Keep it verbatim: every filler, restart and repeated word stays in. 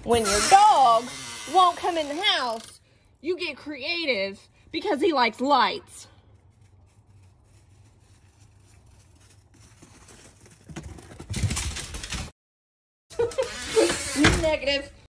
When your dog won't come in the house, you get creative because he likes lights. Negative.